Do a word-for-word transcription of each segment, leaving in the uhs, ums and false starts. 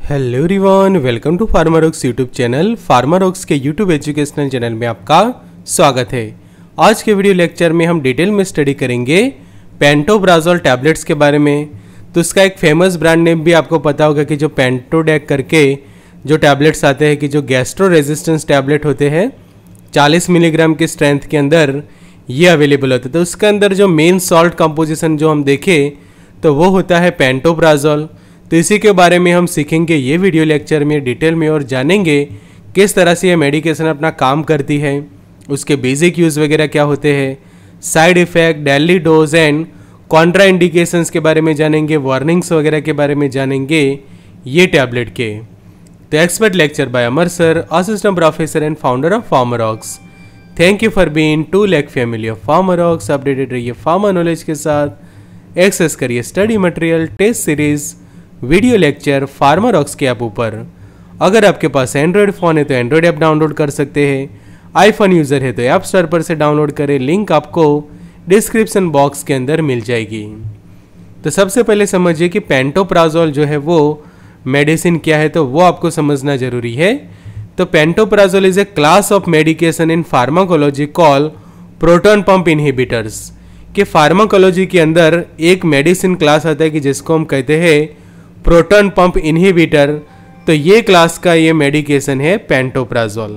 Hello everyone, welcome to Pharmarocks YouTube channel. Pharmarocks के YouTube educational channel में आपका स्वागत है। आज के वीडियो लेक्चर में हम डिटेल में स्टडी करेंगे पेंटोप्राजोल टैबलेट्स के बारे में। तो इसका एक फेमस ब्रांड नेम भी आपको पता होगा कि जो पेंटोडेक करके जो टैबलेट्स आते हैं कि जो गैस्ट्रो रेजिस्टेंस टैबलेट होते हैं चालीस मिलीग्राम की स्ट्रेंथ के अंदर ये अवेलेबल होते हैं। तो उसके अंदर जो मेन सॉल्ट कंपोजिशन जो हम देखें तो वो होता है पेंटोप्राजोल। तो इसी के बारे में हम सीखेंगे ये वीडियो लेक्चर में डिटेल में और जानेंगे किस तरह से ये मेडिकेशन अपना काम करती है, उसके बेसिक यूज़ वगैरह क्या होते हैं, side effect, daily dose and contraindications के बारे में जानेंगे, वार्निंग्स वगैरह के बारे में जानेंगे ये टैबलेट के। तो expert lecture by Amar sir, assistant professor and founder of Pharmarocks. Thank you for being to lack family of Pharmarocks. Updated रहिए फार्मा नॉलेज के साथ। एक्सेस करिए study material, test series, video lecture Pharmarocks के app ऊपर। अगर आपके पास Android phone है तो एंड्रॉयड ऐप डाउनलोड कर सकते हैं, आईफोन यूज़र है तो ऐप स्टोर पर से डाउनलोड करें। लिंक आपको डिस्क्रिप्शन बॉक्स के अंदर मिल जाएगी। तो सबसे पहले समझिए कि पेंटोप्राजोल जो है वो मेडिसिन क्या है, तो वो आपको समझना जरूरी है। तो pantoprazole is a class of medication in pharmacology call proton pump inhibitors. कि फार्माकोलॉजी के अंदर एक मेडिसिन क्लास आता है कि जिसको हम कहते हैं प्रोटॉन पंप इनहिबिटर। तो ये क्लास का ये मेडिकेशन है पेंटोप्राजोल।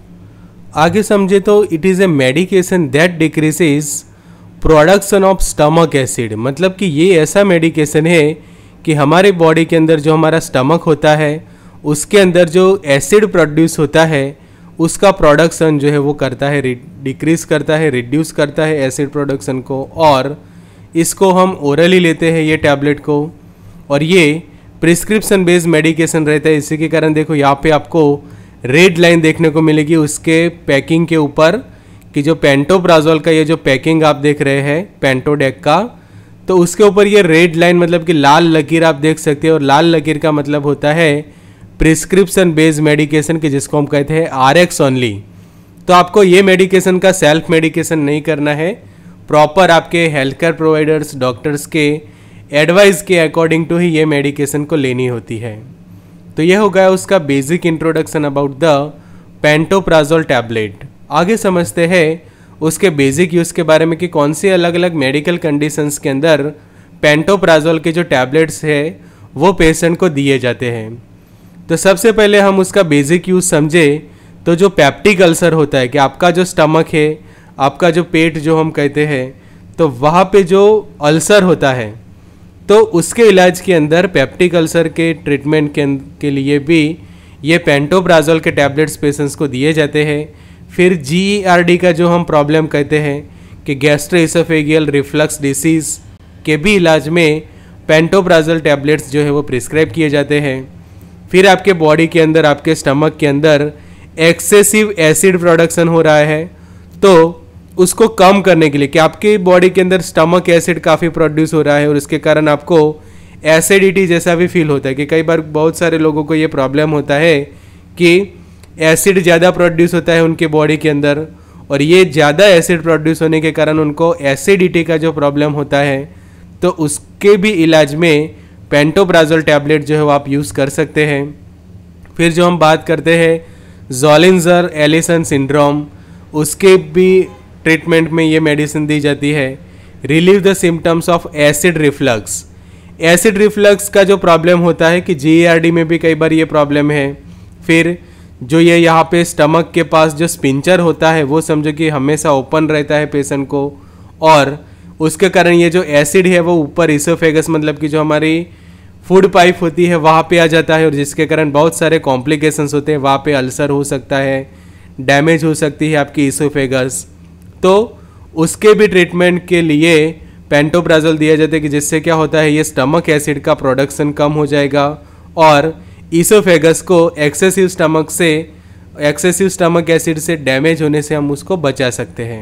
आगे समझे तो it is a medication that decreases production of stomach acid. मतलब कि ये ऐसा मेडिकेशन है कि हमारे बॉडी के अंदर जो हमारा स्टमक होता है उसके अंदर जो एसिड प्रोड्यूस होता है उसका प्रोडक्शन जो है वो करता है, डिक्रीज करता है, रिड्यूस करता है एसिड प्रोडक्शन को। और इसको हम ओरली लेते हैं ये टैबलेट को, और ये प्रिस्क्रिप्शन बेस्ड मेडिकेशन रहता है। इसी के कारण देखो यहाँ पे आपको रेड लाइन देखने को मिलेगी उसके पैकिंग के ऊपर कि जो पेंटोप्राजोल का ये जो पैकिंग आप देख रहे हैं पेंटोडेक का, तो उसके ऊपर ये रेड लाइन मतलब कि लाल लकीर आप देख सकते हैं। और लाल लकीर का मतलब होता है प्रिस्क्रिप्शन बेस्ड मेडिकेशन की, जिसको हम कहते हैं आर एक्स ओनली। तो आपको ये मेडिकेशन का सेल्फ मेडिकेशन नहीं करना है, प्रॉपर आपके हेल्थ केयर प्रोवाइडर्स, डॉक्टर्स के एडवाइस के अकॉर्डिंग टू ही ये मेडिकेशन को लेनी होती है। तो यह हो गया उसका basic introduction about the pantoprazole tablet. आगे समझते हैं उसके बेसिक यूज़ के बारे में कि कौन सी अलग अलग मेडिकल कंडीशंस के अंदर पेंटोप्राजोल के जो टैबलेट्स है वो पेशेंट को दिए जाते हैं। तो सबसे पहले हम उसका बेसिक यूज़ समझे तो जो पेप्टिक अल्सर होता है कि आपका जो स्टमक है, आपका जो पेट जो हम कहते हैं, तो वहाँ पे जो अल्सर होता है तो उसके इलाज के अंदर पेप्टिक अल्सर के ट्रीटमेंट के, के लिए भी ये पेंटोप्राजोल के टैबलेट्स पेशेंट्स को दिए जाते हैं। फिर जी ई आर डी का जो हम प्रॉब्लम कहते हैं कि गैस्ट्रोइसोफेगियल रिफ्लक्स डिसीज़ के भी इलाज में पेंटोप्राजोल टैबलेट्स जो है वो प्रिस्क्राइब किए जाते हैं। फिर आपके बॉडी के अंदर, आपके स्टमक के अंदर एक्सेसिव एसिड प्रोडक्शन हो रहा है तो उसको कम करने के लिए कि आपके बॉडी के अंदर स्टमक एसिड काफ़ी प्रोड्यूस हो रहा है और इसके कारण आपको एसिडिटी जैसा भी फील होता है कि कई बार बहुत सारे लोगों को ये प्रॉब्लम होता है कि एसिड ज़्यादा प्रोड्यूस होता है उनके बॉडी के अंदर, और ये ज़्यादा एसिड प्रोड्यूस होने के कारण उनको एसिडिटी का जो प्रॉब्लम होता है तो उसके भी इलाज में पेंटोप्राजोल टैबलेट जो है वो आप यूज़ कर सकते हैं। फिर जो हम बात करते हैं ज़ोलिंजर एलिसन सिंड्रोम, उसके भी ट्रीटमेंट में ये मेडिसिन दी जाती है। Relieve the symptoms of acid reflux. Acid reflux का जो प्रॉब्लम होता है कि जी ई आर डी में भी कई बार ये प्रॉब्लम है। फिर जो ये यहाँ पे स्टमक के पास जो स्पिंचर होता है वो समझो कि हमेशा ओपन रहता है पेशेंट को, और उसके कारण ये जो एसिड है वो ऊपर इसोफेगस मतलब कि जो हमारी फूड पाइप होती है वहाँ पे आ जाता है, और जिसके कारण बहुत सारे कॉम्प्लिकेशंस होते हैं। वहाँ पे अल्सर हो सकता है, डैमेज हो सकती है आपकी इसोफेगस। तो उसके भी ट्रीटमेंट के लिए पेंटोप्राजोल दिया जाता है कि जिससे क्या होता है ये स्टमक एसिड का प्रोडक्शन कम हो जाएगा और इसोफेगस को एक्सेसिव स्टमक से एक्सेसिव स्टमक एसिड से डैमेज होने से हम उसको बचा सकते हैं।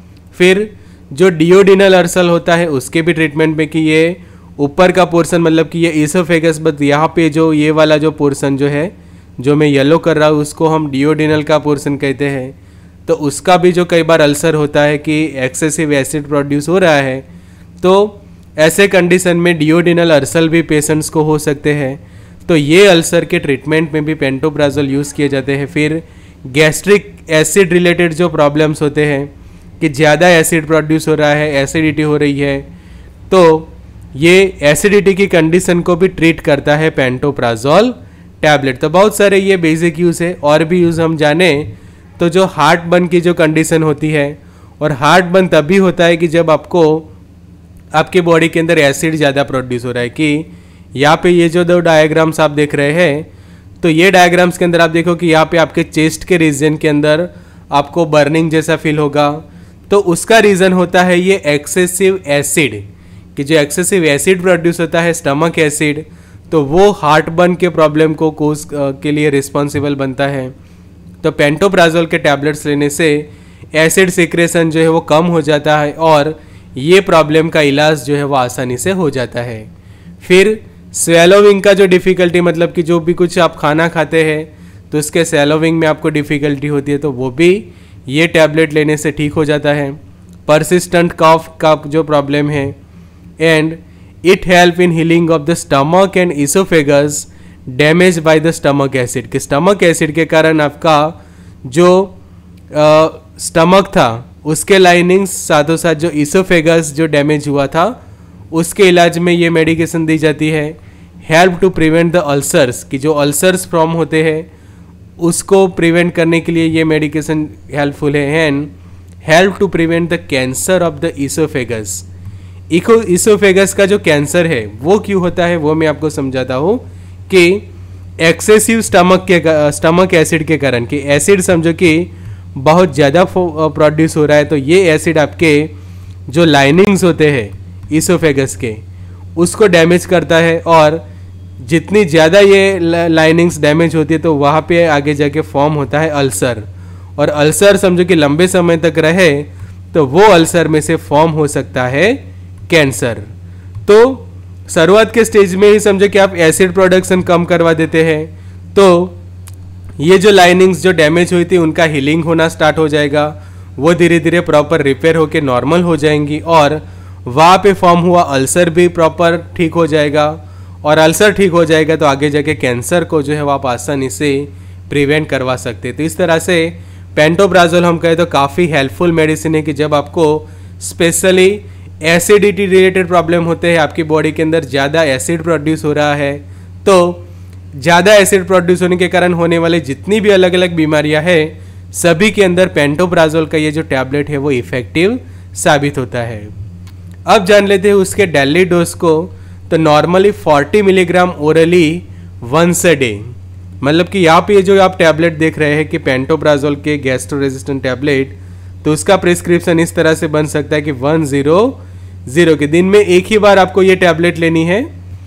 फिर जो डियोडिनल अल्सर होता है उसके भी ट्रीटमेंट में कि ये ऊपर का पोर्शन मतलब कि ये इसोफेगस, बस यहाँ पे जो ये वाला जो पोर्शन जो है जो मैं येलो कर रहा हूँ उसको हम डियोडिनल का पोर्शन कहते हैं। तो उसका भी जो कई बार अल्सर होता है कि एक्सेसिव एसिड प्रोड्यूस हो रहा है, तो ऐसे कंडीशन में डियोडिनल अल्सर भी पेशेंट्स को हो सकते हैं। तो ये अल्सर के ट्रीटमेंट में भी पेंटोप्राजोल यूज़ किए जाते हैं। फिर गैस्ट्रिक एसिड रिलेटेड जो प्रॉब्लम्स होते हैं कि ज़्यादा एसिड प्रोड्यूस हो रहा है, एसिडिटी हो रही है, तो ये एसिडिटी की कंडीशन को भी ट्रीट करता है पेंटोप्राजोल टैबलेट। तो बहुत सारे ये बेसिक यूज़ है। और भी यूज़ हम जाने तो जो हार्ट बर्न की जो कंडीशन होती है, और हार्ट बर्न तभी होता है कि जब आपको आपके बॉडी के अंदर एसिड ज़्यादा प्रोड्यूस हो रहा है। कि यहाँ पे ये जो दो डायग्राम्स आप देख रहे हैं, तो ये डायग्राम्स के अंदर आप देखो कि यहाँ पे आपके चेस्ट के रीजन के अंदर आपको बर्निंग जैसा फील होगा। तो उसका रीज़न होता है ये एक्सेसिव एसिड, कि जो एक्सेसिव एसिड प्रोड्यूस होता है स्टमक एसिड, तो वो हार्ट बर्न के प्रॉब्लम को कोज के लिए रिस्पॉन्सिबल बनता है। तो पेंटोप्राजोल के टैबलेट्स लेने से एसिड सिक्रेशन जो है वो कम हो जाता है और ये प्रॉब्लम का इलाज जो है वो आसानी से हो जाता है। फिर स्वेलोविंग का जो डिफ़िकल्टी, मतलब कि जो भी कुछ आप खाना खाते हैं तो उसके स्वेलोविंग में आपको डिफ़िकल्टी होती है, तो वो भी ये टैबलेट लेने से ठीक हो जाता है। परसिस्टेंट कफ का जो प्रॉब्लम है, and it help in healing of the stomach and oesophagus damage by the stomach acid, कि स्टमक एसिड के कारण आपका जो स्टमक था उसके लाइनिंग्स साथों साथ जो इसोफेगस जो डैमेज हुआ था उसके इलाज में ये मेडिकेशन दी जाती है। Help to prevent the ulcers, कि जो अल्सर्स प्रॉम होते हैं उसको प्रिवेंट करने के लिए ये मेडिकेशन हेल्पफुल है। And help to prevent the cancer of the esophagus. इको इसोफेगस का जो कैंसर है वो क्यों होता है वो मैं आपको समझाता हूँ। कि एक्सेसिव स्टमक के स्टमक एसिड के कारण, कि एसिड समझो कि बहुत ज़्यादा प्रोड्यूस हो रहा है, तो ये एसिड आपके जो लाइनिंग्स होते हैं इसोफेगस के उसको डैमेज करता है, और जितनी ज़्यादा ये लाइनिंग्स डैमेज होती है तो वहाँ पे आगे जाके फॉर्म होता है अल्सर, और अल्सर समझो कि लंबे समय तक रहे तो वो अल्सर में से फॉर्म हो सकता है कैंसर। तो शुरुआत के स्टेज में ही समझो कि आप एसिड प्रोडक्शन कम करवा देते हैं, तो ये जो लाइनिंग्स जो डैमेज हुई थी उनका हीलिंग होना स्टार्ट हो जाएगा, वो धीरे धीरे प्रॉपर रिपेयर होके नॉर्मल हो जाएंगी, और वहाँ पे फॉर्म हुआ अल्सर भी प्रॉपर ठीक हो जाएगा, और अल्सर ठीक हो जाएगा तो आगे जाके कैंसर को जो है वो आप आसानी से प्रिवेंट करवा सकते हैं। तो इस तरह से पेंटोप्राजोल हम कहें तो काफ़ी हेल्पफुल मेडिसिन है, कि जब आपको स्पेशली एसिडिटी रिलेटेड प्रॉब्लम होते हैं, आपकी बॉडी के अंदर ज़्यादा एसिड प्रोड्यूस हो रहा है, तो ज़्यादा एसिड प्रोड्यूस होने के कारण होने वाले जितनी भी अलग अलग बीमारियां हैं सभी के अंदर पेंटोप्राजोल का ये जो टैबलेट है वो इफ़ेक्टिव साबित होता है। अब जान लेते हैं उसके डेली डोज को। तो नॉर्मली चालीस milligram orally once a day, मतलब कि यहाँ पे जो आप टैबलेट देख रहे हैं कि पेंटोप्राजोल के गैस्ट्रो रेजिस्टेंट टैबलेट, तो उसका प्रिस्क्रिप्शन इस तरह से बन सकता है कि वन जीरो जीरो के दिन में एक ही बार आपको ये टैबलेट लेनी है,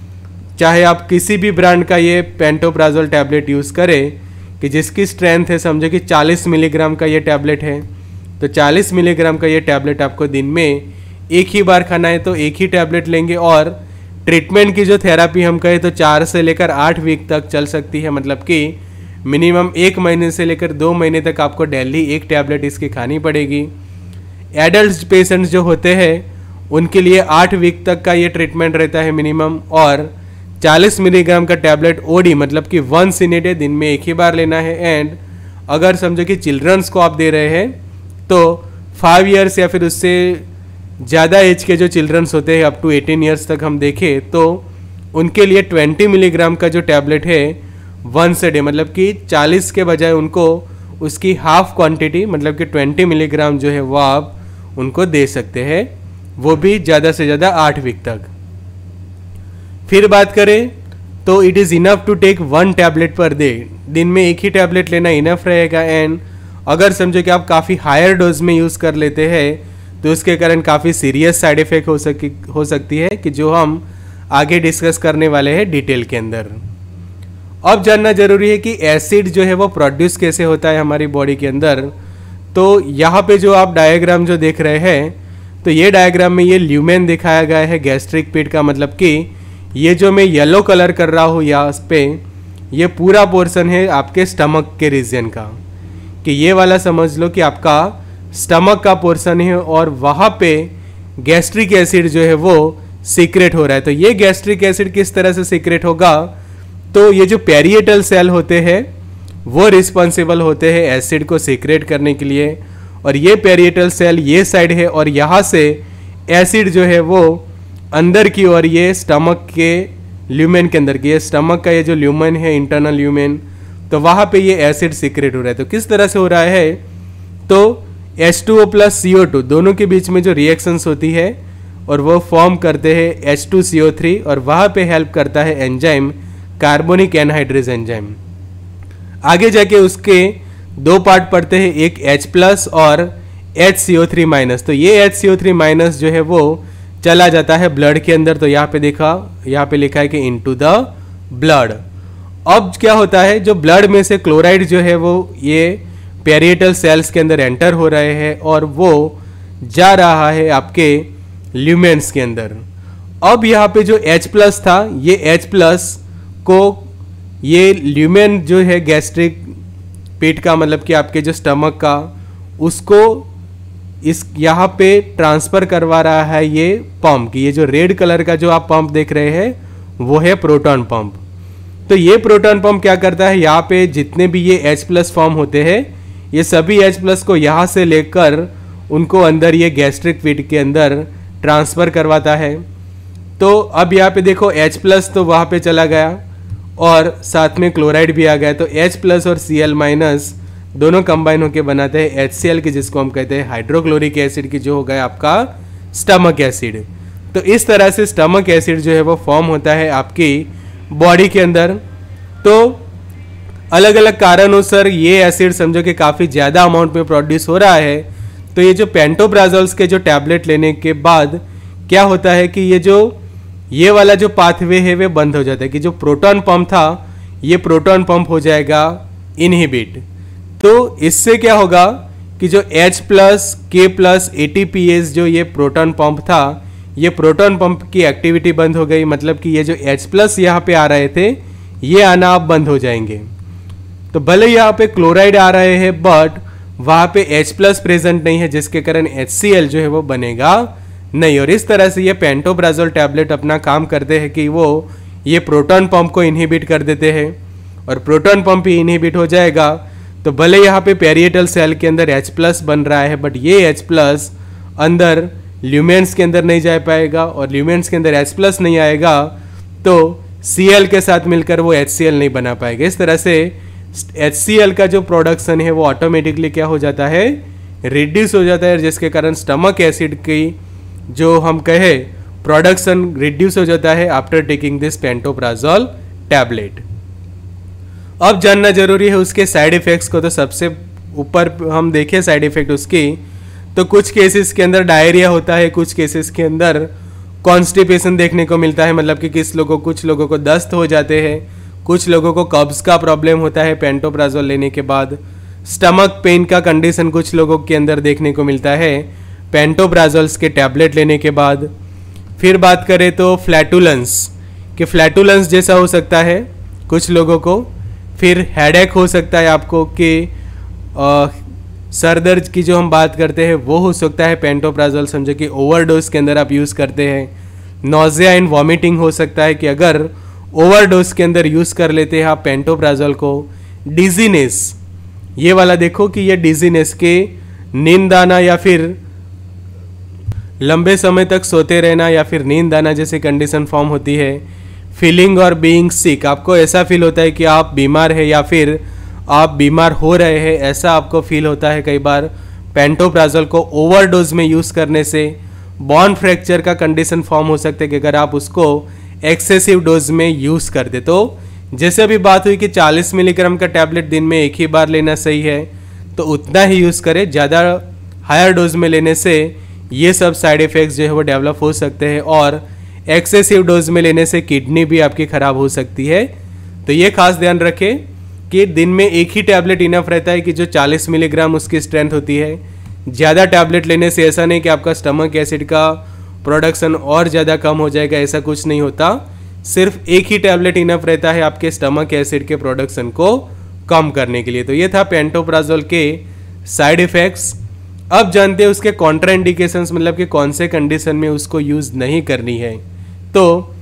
चाहे आप किसी भी ब्रांड का ये पेंटोप्राजोल टैबलेट यूज़ करें, कि जिसकी स्ट्रेंथ है समझो कि चालीस मिलीग्राम का ये टैबलेट है, तो चालीस मिलीग्राम का ये टैबलेट आपको दिन में एक ही बार खाना है, तो एक ही टैबलेट लेंगे। और ट्रीटमेंट की जो थेरापी हम कहें तो चार से लेकर आठ वीक तक चल सकती है, मतलब कि मिनिमम एक महीने से लेकर दो महीने तक आपको डेली एक टैबलेट इसकी खानी पड़ेगी। एडल्ट पेशेंट्स जो होते हैं उनके लिए आठ वीक तक का ये ट्रीटमेंट रहता है मिनिमम, और चालीस मिलीग्राम का टैबलेट ओडी मतलब कि वंस इन ए डे, दिन में एक ही बार लेना है। एंड अगर समझो कि चिल्ड्रंस को आप दे रहे हैं तो फाइव इयर्स या फिर उससे ज़्यादा एज के जो चिल्ड्रंस होते हैं अप टू एटीन इयर्स तक हम देखें तो उनके लिए ट्वेंटी मिलीग्राम का जो टैबलेट है वंस ए डे, मतलब कि चालीस के बजाय उनको उसकी हाफ क्वांटिटी मतलब कि ट्वेंटी मिलीग्राम जो है वो आप उनको दे सकते हैं, वो भी ज़्यादा से ज़्यादा आठ वीक तक। फिर बात करें तो it is enough to take one tablet per day, दिन में एक ही टैबलेट लेना इनफ रहेगा। एंड अगर समझो कि आप काफ़ी हायर डोज में यूज़ कर लेते हैं तो उसके कारण काफ़ी सीरियस साइड इफ़ेक्ट हो सकी हो सकती है, कि जो हम आगे डिस्कस करने वाले हैं डिटेल के अंदर। अब जानना जरूरी है कि एसिड जो है वो प्रोड्यूस कैसे होता है हमारी बॉडी के अंदर। तो यहाँ पे जो आप डायग्राम जो देख रहे हैं, तो ये डायग्राम में ये ल्यूमेन दिखाया गया है गैस्ट्रिक पिट का, मतलब कि ये जो मैं येलो कलर कर रहा हूँ यहाँ पे, ये पूरा पोर्शन है आपके स्टमक के रीजन का, कि ये वाला समझ लो कि आपका स्टमक का पोर्शन है और वहाँ पे गैस्ट्रिक एसिड जो है वो सीक्रेट हो रहा है। तो ये गैस्ट्रिक एसिड किस तरह से सीक्रेट होगा, तो ये जो पैरिएटल सेल होते हैं वो रिस्पॉन्सिबल होते हैं एसिड को सीक्रेट करने के लिए, और ये पैरिएटल सेल ये साइड है और यहाँ से एसिड जो है वो अंदर की ओर ये स्टमक के ल्यूमेन के अंदर की, ये स्टमक का ये जो ल्यूमेन है इंटरनल ल्यूमेन, तो वहाँ पे ये एसिड सीक्रेट हो रहा है। तो किस तरह से हो रहा है, तो H two O plus C O two दोनों के बीच में जो रिएक्शंस होती है और वो फॉर्म करते हैं H two C O three, और वहाँ पे हेल्प करता है एंजाइम कार्बोनिक एनहाइड्रेज एंजाइम। आगे जाके उसके दो पार्ट पड़ते हैं, एक H प्लस और H C O three minus. तो ये H C O three minus जो है वो चला जाता है ब्लड के अंदर। तो यहाँ पे देखा, यहाँ पे लिखा है कि इनटू द ब्लड। अब क्या होता है, जो ब्लड में से क्लोराइड जो है वो ये पैरिएटल सेल्स के अंदर एंटर हो रहे हैं और वो जा रहा है आपके ल्यूमेन्स के अंदर। अब यहाँ पे जो H प्लस था, ये H प्लस को ये ल्यूमेन जो है गैस्ट्रिक पेट का, मतलब कि आपके जो स्टमक का, उसको इस यहाँ पे ट्रांसफर करवा रहा है ये पंप की। ये जो रेड कलर का जो आप पंप देख रहे हैं वो है प्रोटॉन पंप। तो ये प्रोटॉन पंप क्या करता है, यहाँ पे जितने भी ये H प्लस फॉर्म होते हैं ये सभी H प्लस को यहाँ से लेकर उनको अंदर ये गैस्ट्रिक पेट के अंदर ट्रांसफर करवाता है। तो अब यहाँ पे देखो H प्लस तो वहाँ पे चला गया और साथ में क्लोराइड भी आ गया। तो H प्लस और Cl माइनस दोनों कंबाइन होकर बनाते हैं HCl की, जिसको हम कहते हैं हाइड्रोक्लोरिक एसिड की, जो हो गया आपका स्टमक एसिड। तो इस तरह से स्टमक एसिड जो है वो फॉर्म होता है आपकी बॉडी के अंदर। तो अलग अलग कारणों से ये एसिड समझो कि काफ़ी ज़्यादा अमाउंट में प्रोड्यूस हो रहा है। तो ये जो पेंटोप्राजोल्स के जो टैबलेट लेने के बाद क्या होता है कि ये जो ये वाला जो पाथवे है वे बंद हो जाता है, कि जो प्रोटॉन पंप था ये प्रोटॉन पंप हो जाएगा इनहिबिट। तो इससे क्या होगा कि जो H plus K plus ATPase जो ये प्रोटॉन पंप था, ये प्रोटॉन पंप की एक्टिविटी बंद हो गई। मतलब कि ये जो H प्लस यहाँ पे आ रहे थे ये आना अब बंद हो जाएंगे। तो भले यहाँ पे क्लोराइड आ रहे हैं बट वहाँ पे H प्लस प्रेजेंट नहीं है, जिसके कारण HCl जो है वो बनेगा नहीं। और इस तरह से ये पेंटोप्राजोल टैबलेट अपना काम करते हैं कि वो ये प्रोटॉन पंप को इनहिबिट कर देते हैं, और प्रोटॉन पंप ही इनहिबिट हो जाएगा तो भले यहाँ पे पैरिएटल सेल के अंदर H प्लस बन रहा है बट ये H प्लस अंदर ल्यूमेन्स के अंदर नहीं जा पाएगा, और ल्यूमेन्स के अंदर H प्लस नहीं आएगा तो Cl के साथ मिलकर वो HCl नहीं बना पाएगा। इस तरह से HCl का जो प्रोडक्शन है वो ऑटोमेटिकली क्या हो जाता है, रिड्यूस हो जाता है, जिसके कारण स्टमक एसिड की जो हम कहे प्रोडक्शन रिड्यूस हो जाता है after taking this pantoprazole tablet. अब जानना जरूरी है उसके साइड इफेक्ट्स को। तो सबसे ऊपर हम देखें साइड इफेक्ट उसकी, तो कुछ केसेस के अंदर डायरिया होता है, कुछ केसेस के अंदर कॉन्स्टिपेशन देखने को मिलता है, मतलब कि किस लोगों कुछ लोगों को दस्त हो जाते हैं, कुछ लोगों को कब्ज का प्रॉब्लम होता है पेंटोप्राजोल लेने के बाद, स्टमक पेन का कंडीशन कुछ लोगों के अंदर देखने को मिलता है पेंटोप्राजोल्स के टैबलेट लेने के बाद। फिर बात करें तो फ्लैटुलेंस, कि फ्लैटुलेंस जैसा हो सकता है कुछ लोगों को। फिर हेडेक हो सकता है आपको, कि सर दर्द की जो हम बात करते हैं वो हो सकता है पेंटोप्राजोल समझो कि ओवरडोज के अंदर आप यूज़ करते हैं। नोजिया एंड वॉमिटिंग हो सकता है कि अगर ओवरडोज के अंदर यूज़ कर लेते हैं आप पेंटोप्राजोल को। डिजीनेस, ये वाला देखो कि ये डिजीनेस के नींद आना या फिर लंबे समय तक सोते रहना या फिर नींद आना जैसी कंडीशन फॉर्म होती है। फीलिंग और बीइंग सिक, आपको ऐसा फील होता है कि आप बीमार है या फिर आप बीमार हो रहे हैं, ऐसा आपको फील होता है कई बार पेंटोप्राजोल को ओवरडोज में यूज़ करने से। बॉन फ्रैक्चर का कंडीशन फॉर्म हो सकता है कि अगर आप उसको एक्सेसिव डोज में यूज़ कर दे। तो जैसे अभी बात हुई कि चालीस मिलीग्राम का टैबलेट दिन में एक ही बार लेना सही है, तो उतना ही यूज़ करें। ज़्यादा हायर डोज में लेने से ये सब साइड इफ़ेक्ट्स जो है वो डेवलप हो सकते हैं, और एक्सेसिव डोज में लेने से किडनी भी आपकी ख़राब हो सकती है। तो ये खास ध्यान रखें कि दिन में एक ही टैबलेट इनफ रहता है कि जो चालीस मिलीग्राम उसकी स्ट्रेंथ होती है। ज़्यादा टैबलेट लेने से ऐसा नहीं कि आपका स्टमक एसिड का प्रोडक्शन और ज़्यादा कम हो जाएगा, ऐसा कुछ नहीं होता। सिर्फ एक ही टैबलेट इनफ रहता है आपके स्टमक एसिड के प्रोडक्शन को कम करने के लिए। तो ये था पेंटोप्राजोल के साइड इफ़ेक्ट्स। अब जानते हैं उसके कॉन्ट्राइंडिकेशंस, मतलब कि कौन से कंडीशन में उसको यूज़ नहीं करनी है। तो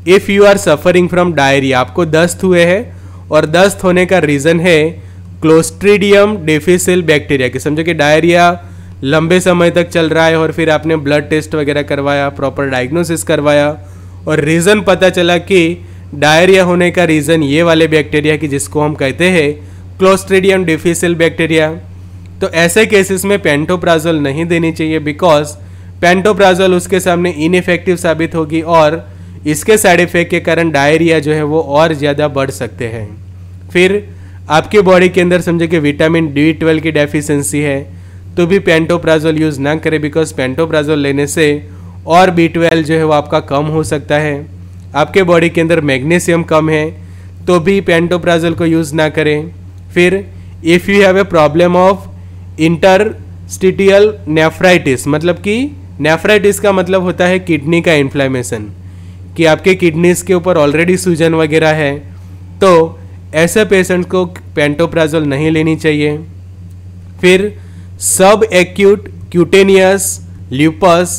if you are suffering from diarrhoea, आपको दस्त हुए हैं और दस्त होने का रीज़न है क्लोस्ट्रीडियम डिफिसिल बैक्टीरिया, कि समझो कि डायरिया लंबे समय तक चल रहा है और फिर आपने ब्लड टेस्ट वगैरह करवाया, प्रॉपर डायग्नोसिस करवाया और रीज़न पता चला कि डायरिया होने का रीज़न ये वाले बैक्टीरिया की जिसको हम कहते हैं क्लोस्ट्रीडियम डिफिसिल बैक्टीरिया। तो ऐसे केसेस में पेंटोप्राजोल नहीं देनी चाहिए, बिकॉज पेंटोप्राजोल उसके सामने इनइफेक्टिव साबित होगी और इसके साइड इफेक्ट के कारण डायरिया जो है वो और ज़्यादा बढ़ सकते हैं। फिर आपके बॉडी के अंदर समझे कि विटामिन डी ट्वेल्व की डेफिशिएंसी है तो भी पेंटोप्राजोल यूज़ ना करें, बिकॉज पेंटोप्राजोल लेने से और बी ट्वेल्व जो है वो आपका कम हो सकता है। आपके बॉडी के अंदर मैग्नीशियम कम है तो भी पेंटोप्राजोल को यूज़ ना करें। फिर if you have a problem of interstitial nephritis, मतलब कि नेफ्राइटिस का मतलब होता है किडनी का इन्फ्लेमेशन, कि आपके किडनीज के ऊपर ऑलरेडी सूजन वगैरह है, तो ऐसे पेशेंट को पेंटोप्राजोल नहीं लेनी चाहिए। फिर subacute cutaneous lupus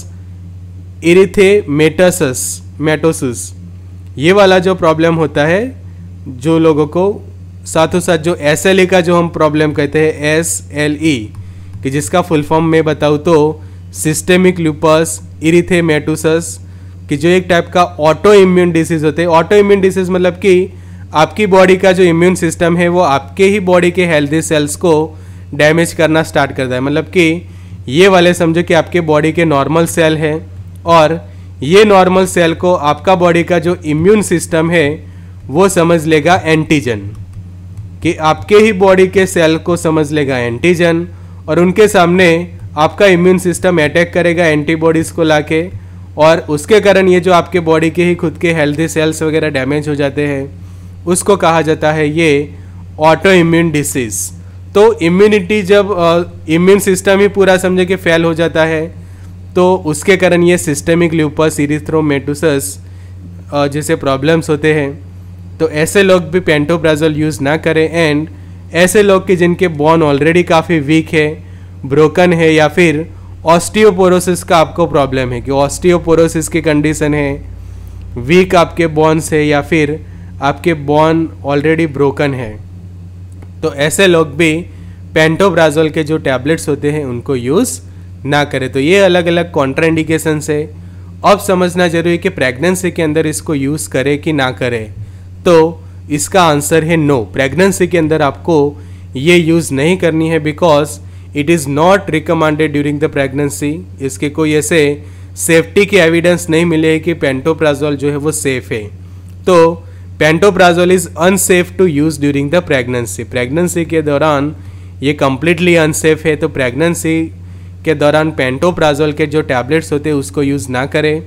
erythematosus मेटोसिस, ये वाला जो प्रॉब्लम होता है जो लोगों को, साथों साथ जो एस एल ई का जो हम प्रॉब्लम कहते हैं एस एल ई, कि जिसका फुल फॉर्म में बताऊँ तो सिस्टेमिक ल्यूपस इरिथेमेटोसस, कि जो एक टाइप का ऑटो इम्यून डिसीज होते हैं। ऑटो इम्यून डिसीज मतलब कि आपकी बॉडी का जो इम्यून सिस्टम है वो आपके ही बॉडी के हेल्दी सेल्स को डैमेज करना स्टार्ट करता है। मतलब कि ये वाले समझो कि आपके बॉडी के नॉर्मल सेल है और ये नॉर्मल सेल को आपका बॉडी का जो इम्यून सिस्टम है वो समझ लेगा एंटीजन, कि आपके ही बॉडी के सेल को समझ लेगा एंटीजन और उनके सामने आपका इम्यून सिस्टम अटैक करेगा एंटीबॉडीज़ को लाके, और उसके कारण ये जो आपके बॉडी के ही खुद के हेल्दी सेल्स वगैरह डैमेज हो जाते हैं उसको कहा जाता है ये ऑटो इम्यून डिसीज। तो इम्यूनिटी जब इम्यून सिस्टम ही पूरा समझे कि फेल हो जाता है तो उसके कारण ये सिस्टेमिक ल्यूपस इरिथ्रोमेटोसस जैसे प्रॉब्लम्स होते हैं। तो ऐसे लोग भी पेंटोप्राजोल यूज़ ना करें। एंड ऐसे लोग कि जिनके बोन ऑलरेडी काफ़ी वीक है, ब्रोकन है, या फिर ऑस्टियोपोरोसिस का आपको प्रॉब्लम है कि ऑस्टियोपोरोसिस की कंडीशन है, वीक आपके बोन्स है या फिर आपके बोन ऑलरेडी ब्रोकन है, तो ऐसे लोग भी पेंटोप्राजोल के जो टैबलेट्स होते हैं उनको यूज़ ना करें। तो ये अलग अलग कॉन्ट्राइंडिकेशंस है। अब समझना जरूरी है कि प्रेगनेंसी के अंदर इसको यूज़ करें कि ना करें। तो इसका आंसर है नो, प्रेगनेंसी के अंदर आपको ये यूज़ नहीं करनी है, because it is not recommended during the pregnancy. इसके कोई ऐसे सेफ्टी के एविडेंस नहीं मिले हैं कि पेंटोप्राजोल जो है वो सेफ है। तो pantoprazole is unsafe to use during the pregnancy. Pregnancy के दौरान ये कम्प्लीटली अनसेफ है, तो प्रेगनेंसी के दौरान पेंटोप्राजोल के जो टैबलेट्स होते हैं उसको यूज़ ना करें।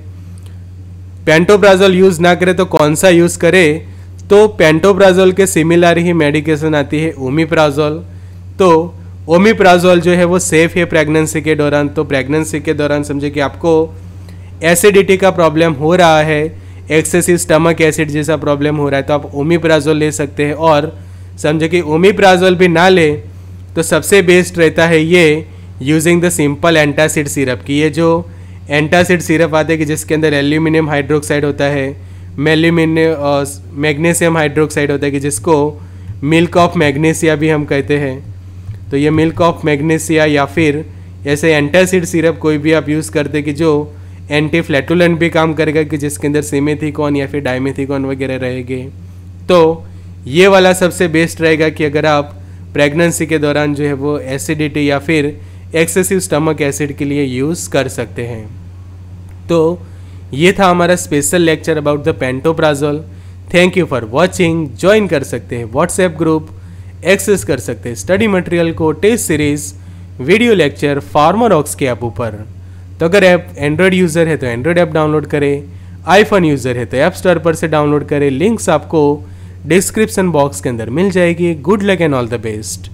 पेंटोप्राजोल यूज़ ना करें तो कौन सा यूज़ करें? तो पेंटोप्राजोल के सिमिलर ही मेडिकेशन आती है ओमिप्राजोल। तो ओमिप्राजोल जो है वो सेफ है प्रेगनेंसी के दौरान। तो प्रेगनेंसी के दौरान समझे कि आपको एसिडिटी का प्रॉब्लम हो रहा है, एक्सेसिव स्टमक एसिड जैसा प्रॉब्लम हो रहा है, तो आप ओमिप्राजोल ले सकते हैं। और समझे कि ओमिप्राजोल भी ना ले तो सबसे बेस्ट रहता है ये using the simple antacid syrup की। ये जो एंटासिड सिरप आते हैं कि जिसके अंदर एल्यूमिनियम हाइड्रोक्साइड होता है, मेल्यूमिनियम मैग्नीशियम हाइड्रोक्साइड होता है कि जिसको मिल्क ऑफ मैग्नीसिया भी हम कहते हैं। तो ये मिल्क ऑफ मैग्नीसिया या फिर ऐसे एंटासिड सिरप कोई भी आप यूज़ करते कि जो एंटी फ्लैटुलेंट भी काम करेगा कि जिसके अंदर सिमेथिकॉन या फिर डाइमेथिकॉन वगैरह रहेंगे। तो ये वाला सबसे बेस्ट रहेगा कि अगर आप प्रेगनेंसी के दौरान जो है वो एसिडिटी या फिर एक्सेसिव स्टमक एसिड के लिए यूज़ कर सकते हैं। तो ये था हमारा special lecture about the pantoprazole. Thank you for watching. Join कर सकते हैं व्हाट्सएप ग्रुप, एक्सेस कर सकते हैं स्टडी मटेरियल को, test series, video lecture Pharmarocks के ऐप ऊपर। तो अगर ऐप एंड्रॉयड यूज़र है तो एंड्रॉयड ऐप डाउनलोड करें, आईफोन यूज़र है तो ऐप स्टोर पर से डाउनलोड करें। लिंक्स आपको डिस्क्रिप्शन बॉक्स के अंदर मिल जाएगी। Good luck and all the best.